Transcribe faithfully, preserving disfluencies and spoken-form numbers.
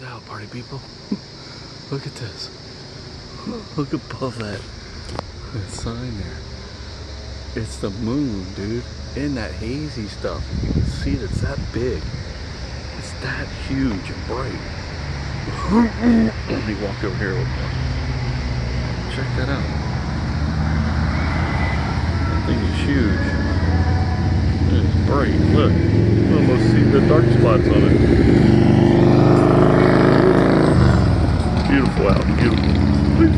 out, party people. Look at this. Look above that, that sign there. It's the moon, dude. And that hazy stuff. You can see that it's that big. It's that huge and bright. Let me walk over here a little more. Check that out. That thing is huge. It's bright. Look. You almost see the dark spots on it. Beautiful out. Beautiful.